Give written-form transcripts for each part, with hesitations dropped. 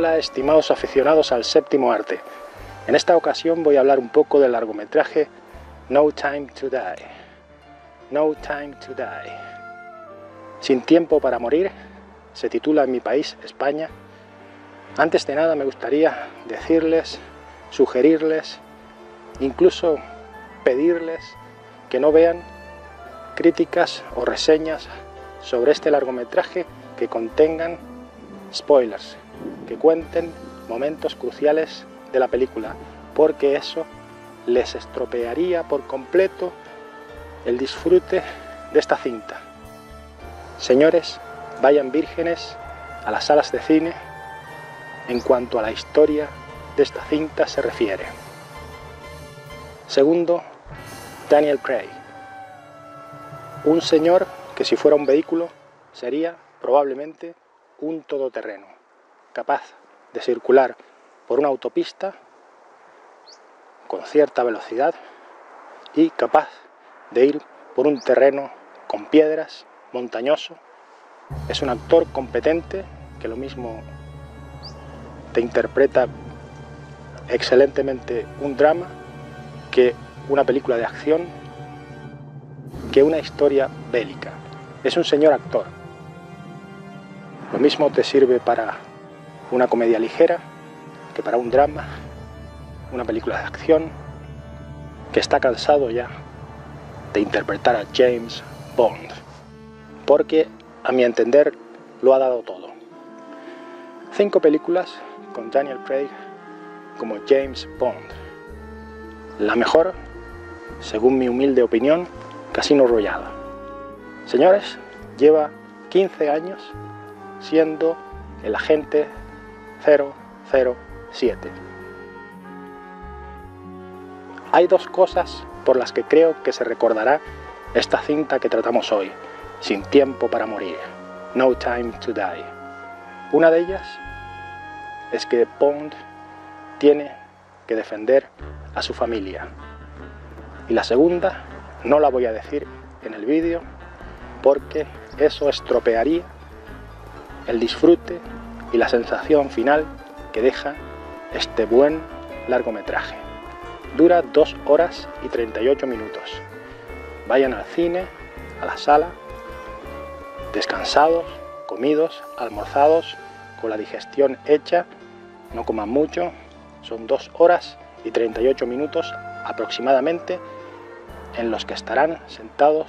Hola, estimados aficionados al séptimo arte. En esta ocasión voy a hablar un poco del largometraje No Time to Die. No Time to Die. Sin tiempo para morir, se titula en mi país, España. Antes de nada me gustaría decirles, sugerirles, incluso pedirles que no vean críticas o reseñas sobre este largometraje que contengan spoilers, que cuenten momentos cruciales de la película, porque eso les estropearía por completo el disfrute de esta cinta. Señores, vayan vírgenes a las salas de cine en cuanto a la historia de esta cinta se refiere. Segundo, Daniel Craig. Un señor que si fuera un vehículo sería probablemente un todoterreno, capaz de circular por una autopista con cierta velocidad y capaz de ir por un terreno con piedras, montañoso. Es un actor competente que lo mismo te interpreta excelentemente un drama que una película de acción, que una historia bélica. Es un señor actor. Lo mismo te sirve para una comedia ligera que para un drama, una película de acción, que está cansado ya de interpretar a James Bond, porque a mi entender lo ha dado todo. 5 películas con Daniel Craig como James Bond. La mejor, según mi humilde opinión, Casino Royale. Señores, lleva 15 años siendo el agente 007. Hay 2 cosas por las que creo que se recordará esta cinta que tratamos hoy, Sin tiempo para morir, No Time to Die. Una de ellas es que Bond tiene que defender a su familia. Y la segunda no la voy a decir en el vídeo porque eso estropearía el disfrute y la sensación final que deja este buen largometraje. Dura 2 horas y 38 minutos. Vayan al cine, a la sala, descansados, comidos, almorzados, con la digestión hecha, no coman mucho. Son 2 horas y 38 minutos aproximadamente en los que estarán sentados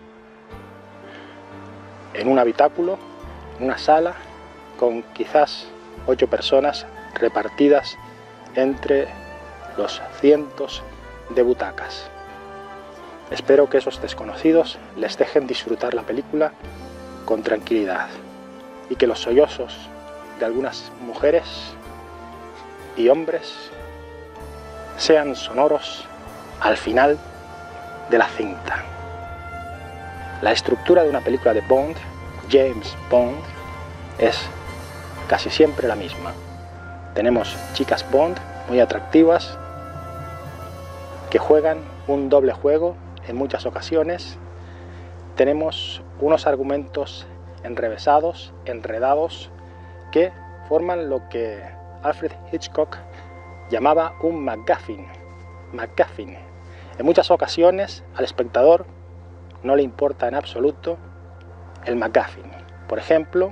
en un habitáculo, en una sala, con quizás 8 personas repartidas entre los cientos de butacas. Espero que esos desconocidos les dejen disfrutar la película con tranquilidad y que los sollozos de algunas mujeres y hombres sean sonoros al final de la cinta. La estructura de una película de Bond, James Bond, es casi siempre la misma. Tenemos chicas Bond muy atractivas que juegan un doble juego en muchas ocasiones. Tenemos unos argumentos enrevesados, enredados, que forman lo que Alfred Hitchcock llamaba un MacGuffin. En muchas ocasiones al espectador no le importa en absoluto el MacGuffin. Por ejemplo,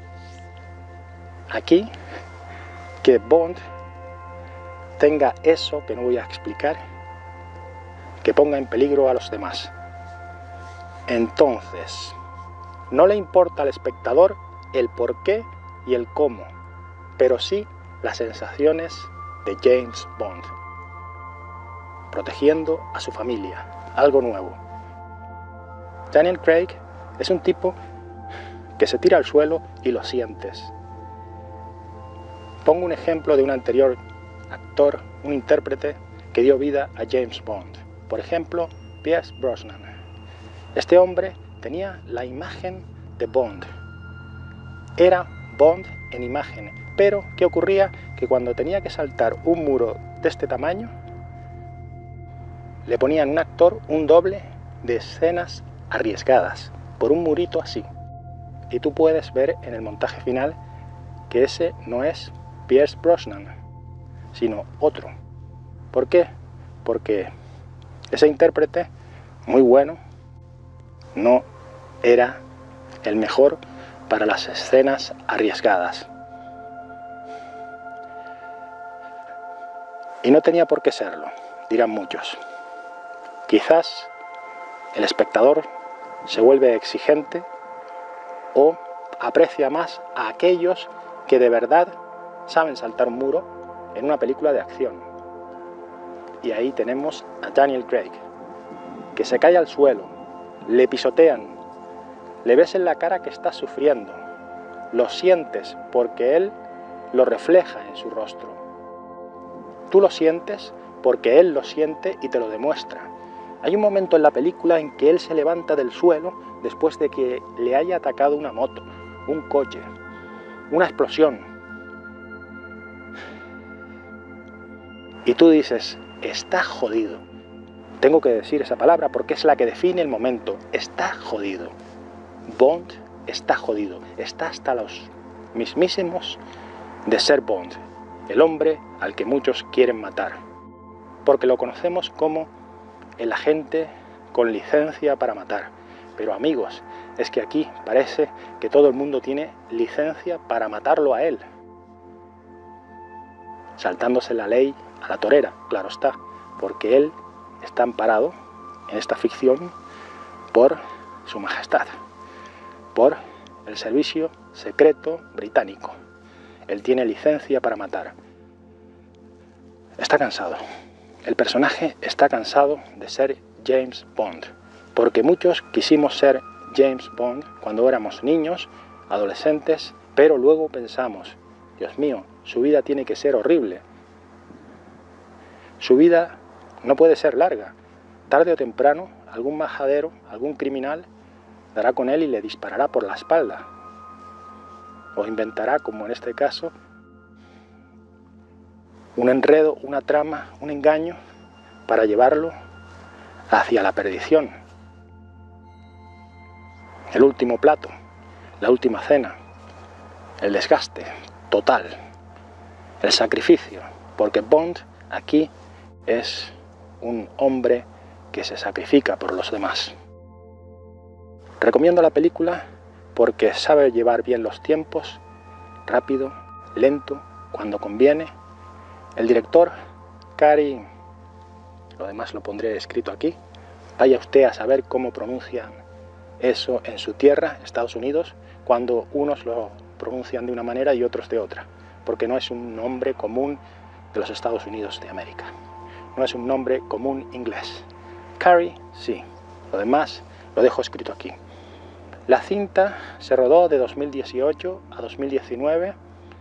aquí, que Bond tenga eso que no voy a explicar, que ponga en peligro a los demás. Entonces, no le importa al espectador el por qué y el cómo, pero sí las sensaciones de James Bond, protegiendo a su familia, algo nuevo. Daniel Craig es un tipo que se tira al suelo y lo sientes. Pongo un ejemplo de un anterior actor, un intérprete que dio vida a James Bond. Por ejemplo, Pierce Brosnan. Este hombre tenía la imagen de Bond. Era Bond en imagen. Pero, ¿qué ocurría? Que cuando tenía que saltar un muro de este tamaño, le ponían un actor, un doble de escenas arriesgadas, por un murito así. Y tú puedes ver en el montaje final que ese no es Pierce Brosnan, sino otro. ¿Por qué? Porque ese intérprete, muy bueno, no era el mejor para las escenas arriesgadas. Y no tenía por qué serlo, dirán muchos. Quizás el espectador se vuelve exigente o aprecia más a aquellos que de verdad saben saltar un muro en una película de acción. Y ahí tenemos a Daniel Craig, que se cae al suelo, le pisotean, le ves en la cara que está sufriendo, lo sientes porque él lo refleja en su rostro. Tú lo sientes porque él lo siente y te lo demuestra. Hay un momento en la película en que él se levanta del suelo después de que le haya atacado una moto, un coche, una explosión. Y tú dices, está jodido. Tengo que decir esa palabra porque es la que define el momento. Está jodido. Bond está jodido. Está hasta los mismísimos de ser Bond, el hombre al que muchos quieren matar. Porque lo conocemos como el agente con licencia para matar. Pero amigos, es que aquí parece que todo el mundo tiene licencia para matarlo a él. Saltándose la ley a la torera, claro está, porque él está amparado en esta ficción por su majestad, por el servicio secreto británico. Él tiene licencia para matar. Está cansado. El personaje está cansado de ser James Bond, porque muchos quisimos ser James Bond cuando éramos niños, adolescentes, pero luego pensamos, Dios mío, su vida tiene que ser horrible. Su vida no puede ser larga. Tarde o temprano, algún majadero, algún criminal, dará con él y le disparará por la espalda. O inventará, como en este caso, un enredo, una trama, un engaño para llevarlo hacia la perdición. El último plato, la última cena, el desgaste total, el sacrificio, porque Bond aquí es un hombre que se sacrifica por los demás. Recomiendo la película porque sabe llevar bien los tiempos, rápido, lento, cuando conviene. El director, Cary, lo demás lo pondré escrito aquí, vaya usted a saber cómo pronuncian eso en su tierra, Estados Unidos, cuando unos lo pronuncian de una manera y otros de otra, porque no es un nombre común de los Estados Unidos de América, no es un nombre común inglés. Cary, sí, lo demás lo dejo escrito aquí. La cinta se rodó de 2018 a 2019.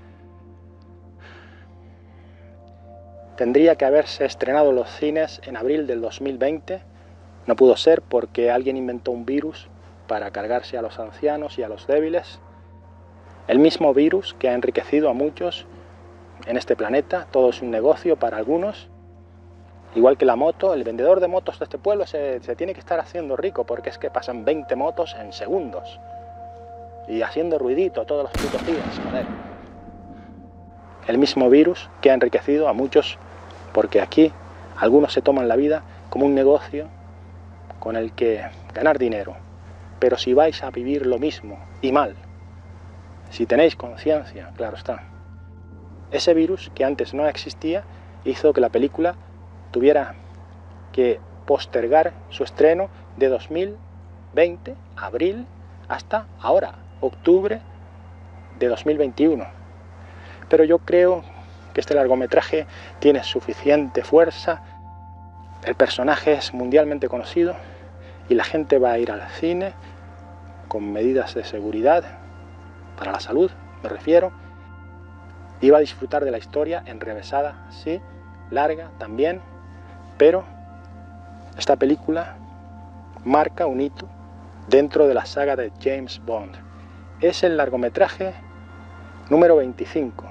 Tendría que haberse estrenado en los cines en abril del 2020. No pudo ser porque alguien inventó un virus para cargarse a los ancianos y a los débiles. El mismo virus que ha enriquecido a muchos en este planeta. Todo es un negocio para algunos. Igual que la moto, el vendedor de motos de este pueblo se tiene que estar haciendo rico porque es que pasan 20 motos en segundos. Y haciendo ruidito todos los putos días, joder. El mismo virus que ha enriquecido a muchos porque aquí algunos se toman la vida como un negocio con el que ganar dinero. Pero si vais a vivir lo mismo y mal, si tenéis conciencia, claro está. Ese virus que antes no existía hizo que la película tuviera que postergar su estreno de 2020, abril, hasta ahora, octubre de 2021. Pero yo creo que este largometraje tiene suficiente fuerza, el personaje es mundialmente conocido y la gente va a ir al cine con medidas de seguridad, para la salud me refiero, y va a disfrutar de la historia enrevesada, sí, larga también, pero esta película marca un hito dentro de la saga de James Bond. Es el largometraje número 25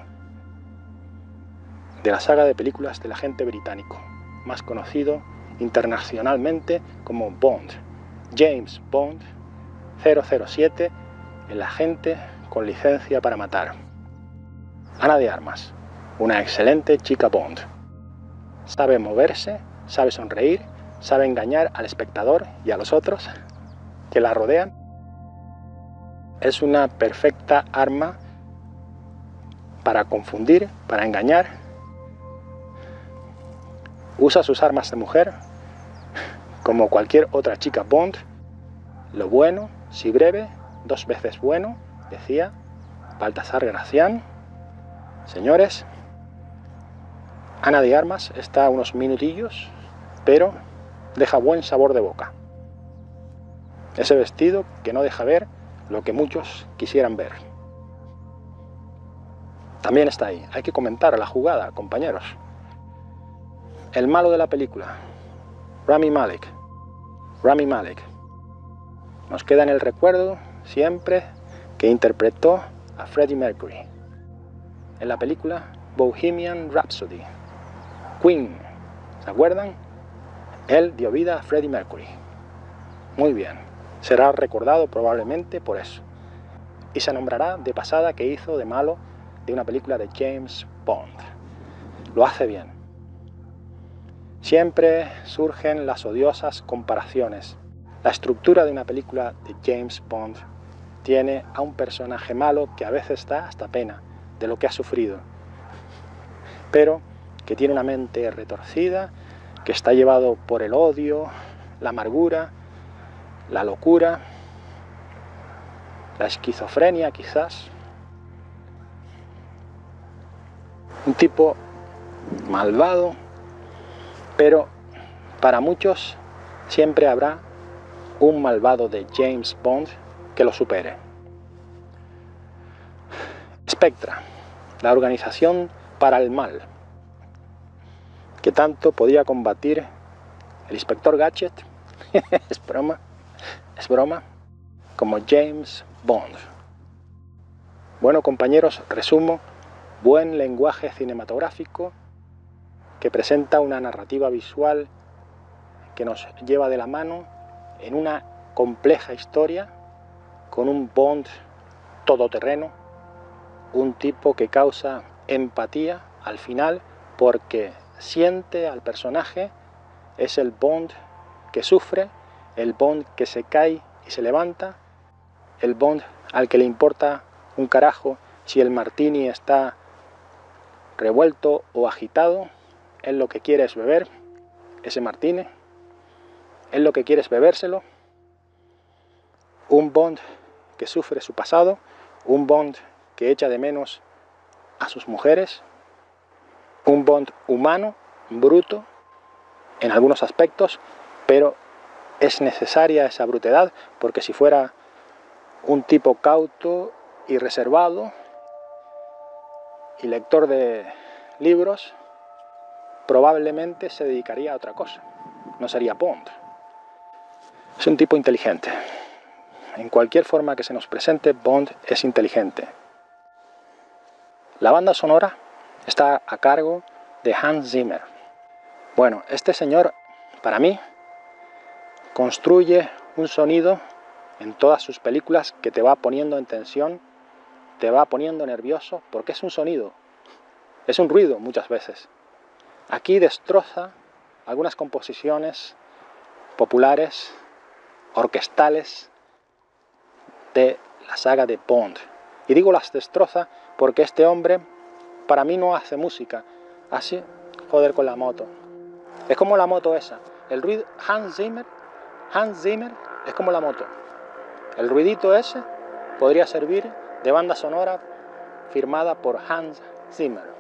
de la saga de películas del agente británico, más conocido internacionalmente como Bond. James Bond 007, el agente con licencia para matar. Ana de Armas, una excelente chica Bond. Sabe moverse, sabe sonreír, sabe engañar al espectador y a los otros que la rodean. Es una perfecta arma para confundir, para engañar. Usa sus armas de mujer como cualquier otra chica Bond. Lo bueno, si breve, 2 veces bueno, decía Baltasar Gracián. Señores, Ana de Armas está a unos minutillos, pero deja buen sabor de boca. Ese vestido que no deja ver lo que muchos quisieran ver. También está ahí. Hay que comentar la jugada, compañeros. El malo de la película, Rami Malek. Rami Malek. Nos queda en el recuerdo siempre que interpretó a Freddie Mercury en la película Bohemian Rhapsody. Queen, ¿se acuerdan? Él dio vida a Freddie Mercury. Muy bien, será recordado probablemente por eso. Y se nombrará de pasada que hizo de malo de una película de James Bond. Lo hace bien. Siempre surgen las odiosas comparaciones. La estructura de una película de James Bond tiene a un personaje malo que a veces da hasta pena de lo que ha sufrido, pero que tiene una mente retorcida, que está llevado por el odio, la amargura, la locura, la esquizofrenia quizás. Un tipo malvado, pero para muchos siempre habrá un malvado de James Bond que lo supere. Spectra, la organización para el mal, que tanto podía combatir el inspector Gadget, es broma, como James Bond. Bueno, compañeros, resumo: buen lenguaje cinematográfico que presenta una narrativa visual que nos lleva de la mano en una compleja historia con un Bond todoterreno, un tipo que causa empatía al final porque siente al personaje. Es el Bond que sufre, el Bond que se cae y se levanta, el Bond al que le importa un carajo si el martini está revuelto o agitado. Él lo que quiere es beber ese martini, él lo que quiere es bebérselo. Un Bond que sufre su pasado, un Bond que echa de menos a sus mujeres, un Bond humano, bruto en algunos aspectos, pero es necesaria esa brutedad, porque si fuera un tipo cauto y reservado y lector de libros, probablemente se dedicaría a otra cosa, no sería Bond. Es un tipo inteligente. En cualquier forma que se nos presente, Bond es inteligente. La banda sonora está a cargo de Hans Zimmer. Bueno, este señor, para mí, construye un sonido en todas sus películas que te va poniendo en tensión, te va poniendo nervioso, porque es un sonido, es un ruido muchas veces. Aquí destroza algunas composiciones populares, orquestales, de la saga de Bond. Y digo las destroza porque este hombre para mí no hace música, hace joder con la moto. Es como la moto esa, el ruido. Hans Zimmer es como la moto. El ruidito ese podría servir de banda sonora firmada por Hans Zimmer.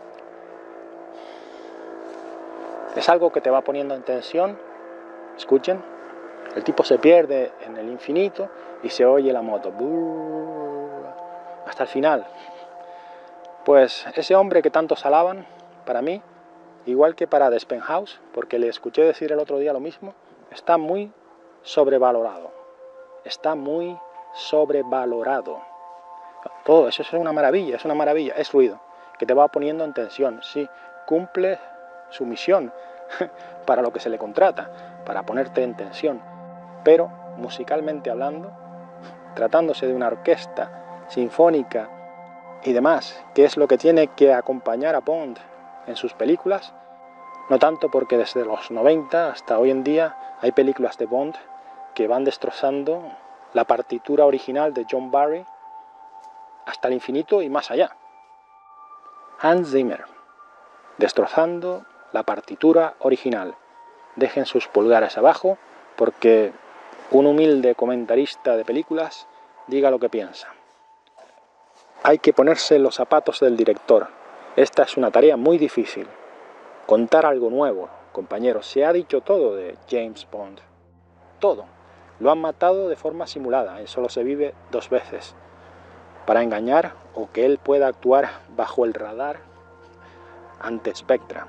Es algo que te va poniendo en tensión. Escuchen, el tipo se pierde en el infinito y se oye la moto hasta el final. Pues ese hombre que tantos alaban, para mí, igual que para Despenhouse, porque le escuché decir el otro día lo mismo, está muy sobrevalorado. Está muy sobrevalorado. Todo eso es una maravilla, es ruido, que te va poniendo en tensión. Sí, cumple su misión para lo que se le contrata, para ponerte en tensión. Pero, musicalmente hablando, tratándose de una orquesta sinfónica y demás, que es lo que tiene que acompañar a Bond en sus películas, no tanto porque desde los 90 hasta hoy en día hay películas de Bond que van destrozando la partitura original de John Barry hasta el infinito y más allá. Hans Zimmer, destrozando la partitura original. Dejen sus pulgares abajo porque un humilde comentarista de películas diga lo que piensa. Hay que ponerse los zapatos del director. Esta es una tarea muy difícil. Contar algo nuevo, compañeros. Se ha dicho todo de James Bond. Todo. Lo han matado de forma simulada. Solo se vive 2 veces. Para engañar o que él pueda actuar bajo el radar ante Spectra.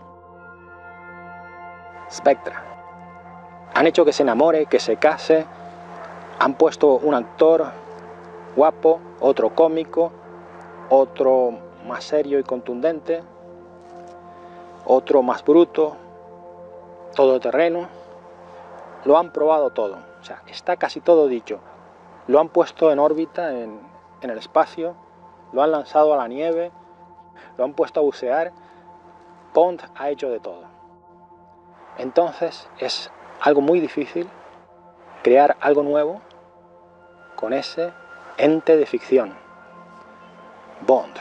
Spectra. Han hecho que se enamore, que se case. Han puesto un actor guapo, otro cómico, otro más serio y contundente, otro más bruto, todoterreno. Lo han probado todo. O sea, está casi todo dicho. Lo han puesto en órbita en el espacio, lo han lanzado a la nieve, lo han puesto a bucear. Bond ha hecho de todo. Entonces es algo muy difícil crear algo nuevo con ese ente de ficción, Bond.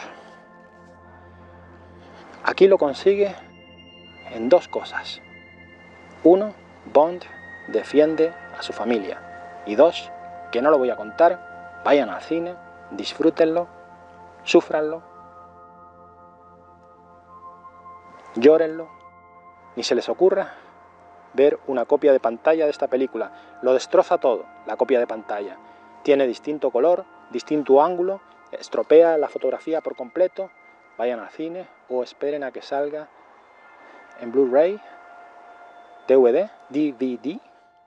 Aquí lo consigue en 2 cosas. 1, Bond defiende a su familia. Y 2, que no lo voy a contar, vayan al cine, disfrútenlo, súfranlo, llórenlo, ni se les ocurra ver una copia de pantalla de esta película. Lo destroza todo, la copia de pantalla. Tiene distinto color, distinto ángulo, estropea la fotografía por completo. Vayan al cine o esperen a que salga en Blu-ray, DVD, DVD,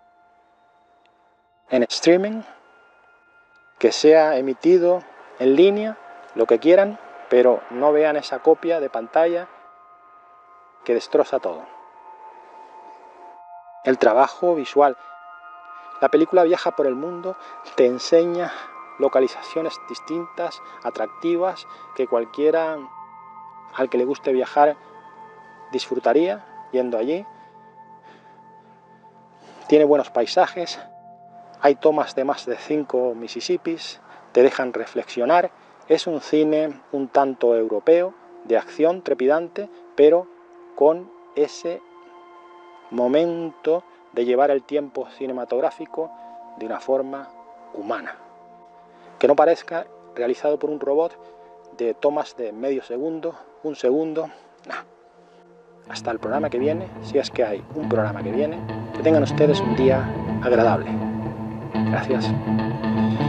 en streaming, que sea emitido en línea, lo que quieran, pero no vean esa copia de pantalla que destroza todo. El trabajo visual. La película viaja por el mundo, te enseña localizaciones distintas, atractivas, que cualquiera al que le guste viajar disfrutaría yendo allí. Tiene buenos paisajes, hay tomas de más de 5 Mississippis, te dejan reflexionar. Es un cine un tanto europeo, de acción trepidante, pero con ese momento de llevar el tiempo cinematográfico de una forma humana. Que no parezca realizado por un robot de tomas de medio segundo, 1 segundo, nada. Hasta el programa que viene, si es que hay un programa que viene, que tengan ustedes un día agradable. Gracias.